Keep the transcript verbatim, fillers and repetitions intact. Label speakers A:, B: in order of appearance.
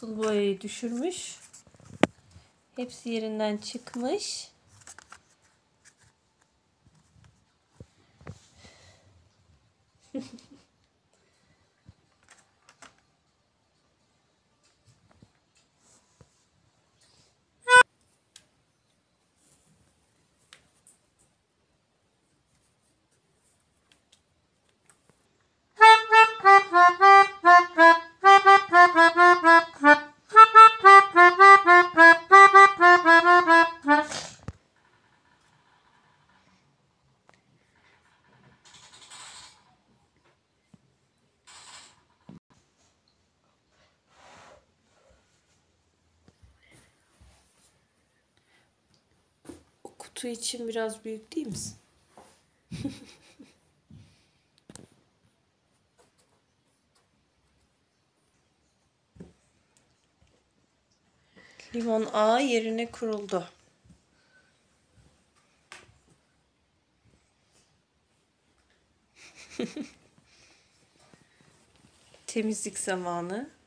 A: sulu boyayı düşürmüş. Hepsi yerinden çıkmış. Kutu için biraz büyük değil misin? Limon ağı yerine kuruldu. Temizlik zamanı.